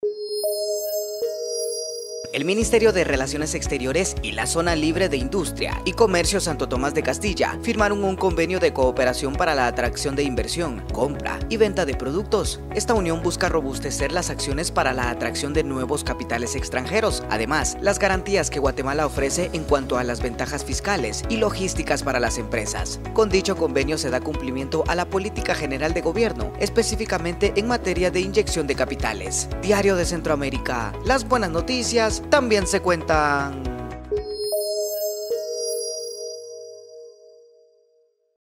El Ministerio de Relaciones Exteriores y la Zona Libre de Industria y Comercio Santo Tomás de Castilla firmaron un convenio de cooperación para la atracción de inversión, compra y venta de productos. Esta unión busca robustecer las acciones para la atracción de nuevos capitales extranjeros. Además, las garantías que Guatemala ofrece en cuanto a las ventajas fiscales y logísticas para las empresas. Con dicho convenio se da cumplimiento a la política general de gobierno, específicamente en materia de inyección de capitales. Diario de Centroamérica, las buenas noticias también se cuentan.